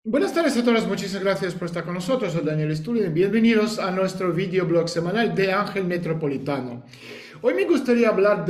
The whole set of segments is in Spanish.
Buenas tardes a todos, muchas gracias por estar con nosotros. Soy Daniel Stulin. Bienvenidos a nuestro videoblog semanal de Ángel Metropolitano. Hoy me gustaría hablar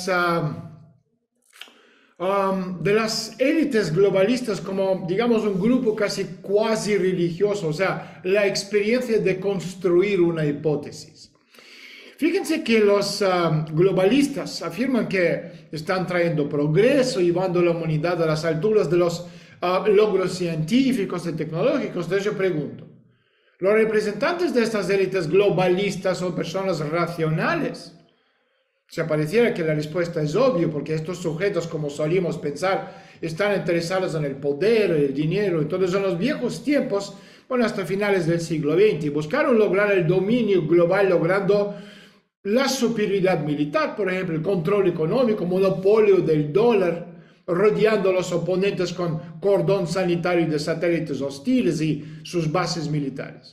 de las élites globalistas como, digamos, un grupo casi cuasi religioso, o sea, la experiencia de construir una hipótesis. Fíjense que los globalistas afirman que están trayendo progreso, llevando a la humanidad a las alturas de los logros científicos y tecnológicos. Entonces yo pregunto, ¿los representantes de estas élites globalistas son personas racionales? O sea, pareciera que la respuesta es obvia, porque estos sujetos, como solíamos pensar, están interesados en el poder, el dinero. Entonces, en los viejos tiempos, bueno, hasta finales del siglo XX, buscaron lograr el dominio global, logrando la superioridad militar, por ejemplo, el control económico, monopolio del dólar, rodeando a los oponentes con cordón sanitario de satélites hostiles y sus bases militares.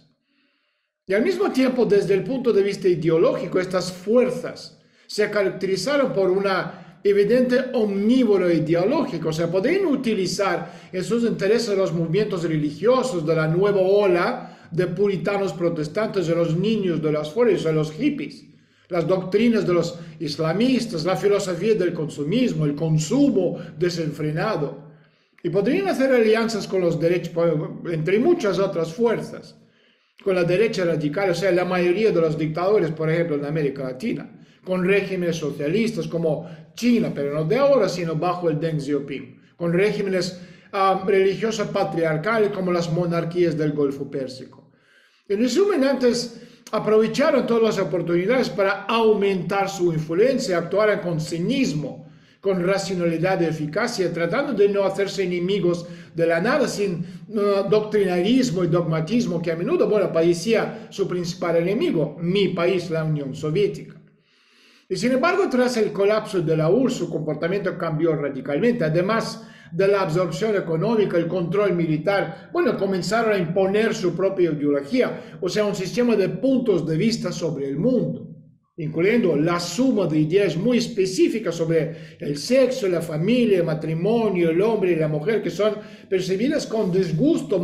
Y al mismo tiempo, desde el punto de vista ideológico, estas fuerzas se caracterizaron por una evidente omnívoro ideológico, o sea, podrían utilizar en sus intereses los movimientos religiosos de la nueva ola de puritanos protestantes, de los niños de las flores, de los hippies, las doctrinas de los islamistas, la filosofía del consumismo, el consumo desenfrenado. Y podrían hacer alianzas con los derechos, entre muchas otras fuerzas, con la derecha radical, o sea, la mayoría de los dictadores, por ejemplo, en América Latina, con regímenes socialistas como China, pero no de ahora, sino bajo el Deng Xiaoping, con regímenes religiosos patriarcales como las monarquías del Golfo Pérsico. En resumen, antes aprovecharon todas las oportunidades para aumentar su influencia, actuaron con cinismo, con racionalidad y eficacia, tratando de no hacerse enemigos de la nada, sin doctrinarismo y dogmatismo, que a menudo, bueno, parecía su principal enemigo, mi país, la Unión Soviética. Y sin embargo, tras el colapso de la URSS, su comportamiento cambió radicalmente. Además de la absorción económica, el control militar, bueno, comenzaron a imponer su propia ideología, o sea, un sistema de puntos de vista sobre el mundo, incluyendo la suma de ideas muy específicas sobre el sexo, la familia, el matrimonio, el hombre y la mujer, que son percibidas con disgusto,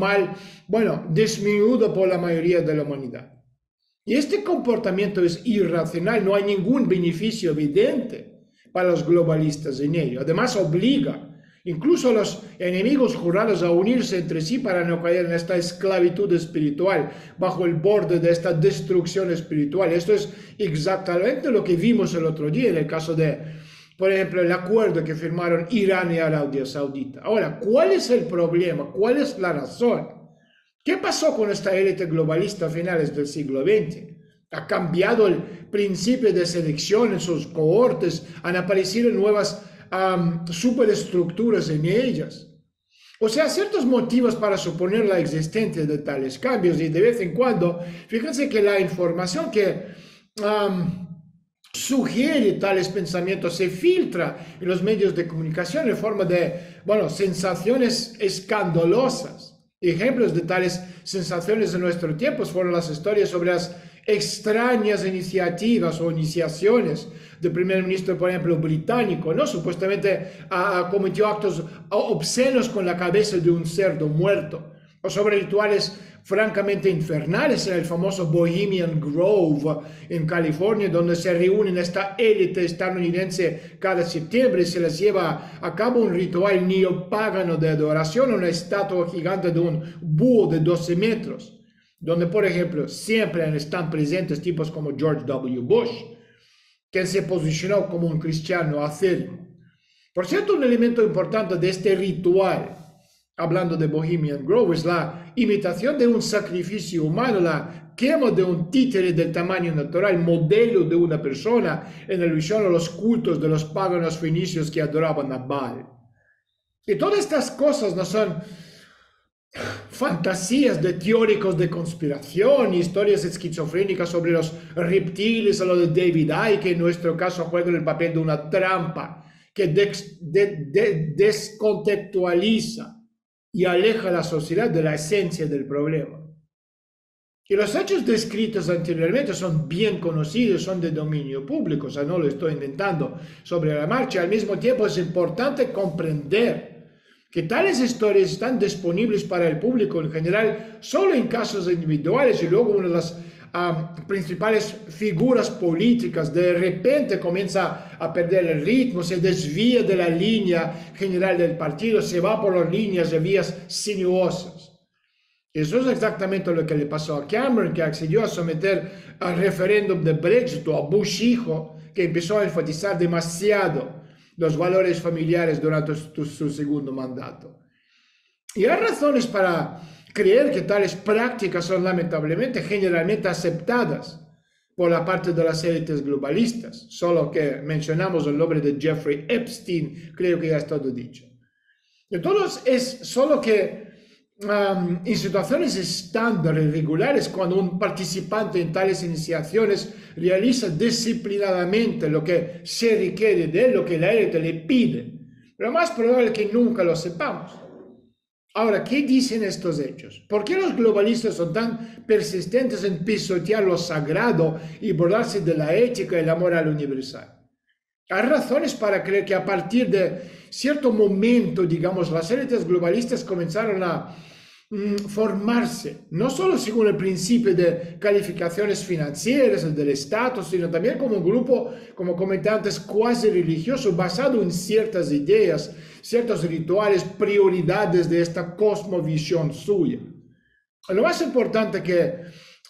disminuido por la mayoría de la humanidad. Y este comportamiento es irracional, no hay ningún beneficio evidente para los globalistas en ello. Además, obliga incluso a los enemigos jurados a unirse entre sí para no caer en esta esclavitud espiritual, bajo el borde de esta destrucción espiritual. Esto es exactamente lo que vimos el otro día en el caso de, por ejemplo, el acuerdo que firmaron Irán y Arabia Saudita. Ahora, ¿cuál es el problema? ¿Cuál es la razón? ¿Qué pasó con esta élite globalista a finales del siglo XX? ¿Ha cambiado el principio de selección en sus cohortes? ¿Han aparecido nuevas superestructuras en ellas? O sea, ciertos motivos para suponer la existencia de tales cambios, y de vez en cuando, fíjense que la información que sugiere tales pensamientos se filtra en los medios de comunicación en forma de, sensaciones escandalosas. Ejemplos de tales sensaciones en nuestro tiempo fueron las historias sobre las extrañas iniciativas o iniciaciones del primer ministro, por ejemplo, británico, ¿no? Supuestamente cometió actos obscenos con la cabeza de un cerdo muerto, o sobre rituales francamente infernales en el famoso Bohemian Grove en California, donde se reúnen esta élite estadounidense cada septiembre y se les lleva a cabo un ritual neopágano de adoración, una estatua gigante de un búho de 12 metros, donde, por ejemplo, siempre están presentes tipos como George W. Bush, quien se posicionó como un cristiano acérrimo. Por cierto, un elemento importante de este ritual, hablando de Bohemian Grove, es la imitación de un sacrificio humano, la quema de un títere del tamaño natural, modelo de una persona, en alusión a los cultos de los paganos fenicios que adoraban a Baal. Y todas estas cosas no son fantasías de teóricos de conspiración, historias esquizofrénicas sobre los reptiles, a lo de David Icke, que en nuestro caso juega el papel de una trampa que descontextualiza y aleja a la sociedad de la esencia del problema. Y los hechos descritos anteriormente son bien conocidos, son de dominio público, o sea, no lo estoy inventando sobre la marcha. Al mismo tiempo es importante comprender que tales historias están disponibles para el público en general solo en casos individuales y luego una de las principales figuras políticas de repente comienza a perder el ritmo, se desvía de la línea general del partido, se va por las líneas y vías sinuosas. Eso es exactamente lo que le pasó a Cameron, que accedió a someter al referéndum de Brexit, o a Bush hijo, que empezó a enfatizar demasiado los valores familiares durante su segundo mandato. Y hay razones para creer que tales prácticas son lamentablemente generalmente aceptadas por la parte de las élites globalistas. Solo que mencionamos el nombre de Jeffrey Epstein, creo que ya es todo dicho. Entonces es solo que en situaciones estándar y regulares, cuando un participante en tales iniciaciones realiza disciplinadamente lo que se requiere de él, lo que la élite le pide, lo más probable es que nunca lo sepamos. Ahora, ¿qué dicen estos hechos? ¿Por qué los globalistas son tan persistentes en pisotear lo sagrado y burlarse de la ética y la moral universal? Hay razones para creer que a partir de cierto momento, digamos, las élites globalistas comenzaron a formarse, no solo según el principio de calificaciones financieras, el del estatus, sino también como un grupo, como comenté antes, cuasi religioso, basado en ciertas ideas, ciertos rituales, prioridades de esta cosmovisión suya. Lo más importante que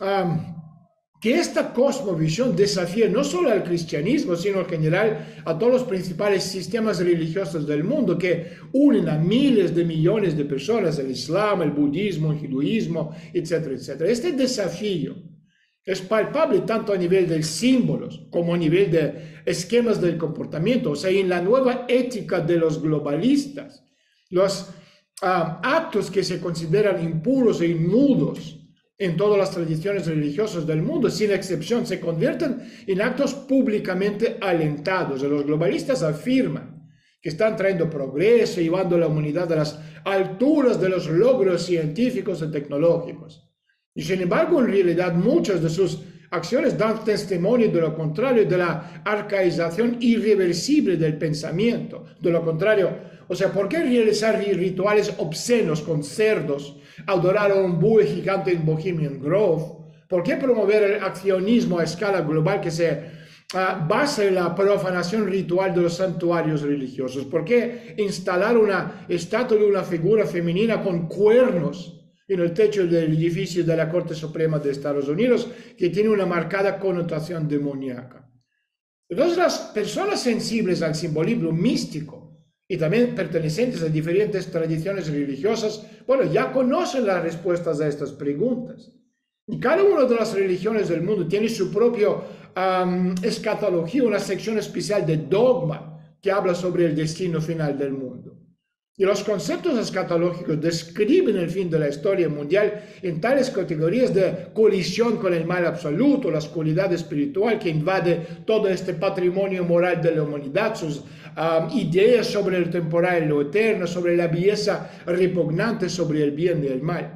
esta cosmovisión desafíe no solo al cristianismo, sino en general a todos los principales sistemas religiosos del mundo que unen a miles de millones de personas, el Islam, el budismo, el hinduismo, etcétera, etcétera. Este desafío es palpable tanto a nivel de símbolos como a nivel de esquemas del comportamiento, o sea, en la nueva ética de los globalistas, los actos que se consideran impuros e inmundos en todas las tradiciones religiosas del mundo, sin excepción, se convierten en actos públicamente alentados. Y los globalistas afirman que están trayendo progreso, llevando a la humanidad a las alturas de los logros científicos y tecnológicos. Y sin embargo, en realidad, muchas de sus acciones dan testimonio de lo contrario, de la arcaización irreversible del pensamiento. De lo contrario, o sea, ¿por qué realizar rituales obscenos con cerdos, adorar a un búho gigante en Bohemian Grove? ¿Por qué promover el accionismo a escala global que se basa en la profanación ritual de los santuarios religiosos? ¿Por qué instalar una estatua de una figura femenina con cuernos en el techo del edificio de la Corte Suprema de Estados Unidos, que tiene una marcada connotación demoníaca? Entonces, las personas sensibles al simbolismo místico y también pertenecientes a diferentes tradiciones religiosas, bueno, ya conocen las respuestas a estas preguntas. Y cada una de las religiones del mundo tiene su propia escatología, una sección especial de dogma que habla sobre el destino final del mundo. Y los conceptos escatológicos describen el fin de la historia mundial en tales categorías de colisión con el mal absoluto, la oscuridad espiritual que invade todo este patrimonio moral de la humanidad, sus ideas sobre el temporal y lo eterno, sobre la belleza repugnante, sobre el bien y el mal.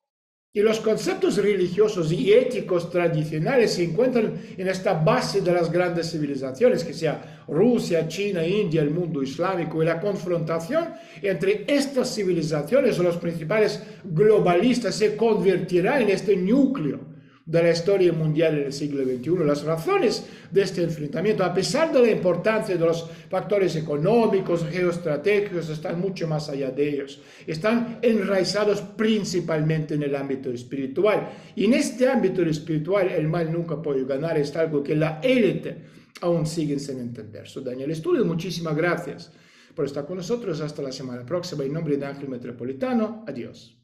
Y los conceptos religiosos y éticos tradicionales se encuentran en esta base de las grandes civilizaciones, que sea Rusia, China, India, el mundo islámico, y la confrontación entre estas civilizaciones o los principales globalistas se convertirá en este núcleo de la historia mundial en el siglo XXI. Las razones de este enfrentamiento, a pesar de la importancia de los factores económicos, geoestratégicos, están mucho más allá de ellos. Están enraizados principalmente en el ámbito espiritual. Y en este ámbito espiritual el mal nunca puede ganar. Es algo que la élite aún sigue sin entender. Soy Daniel Studio, muchísimas gracias por estar con nosotros. Hasta la semana próxima. En nombre de Ángel Metropolitano, adiós.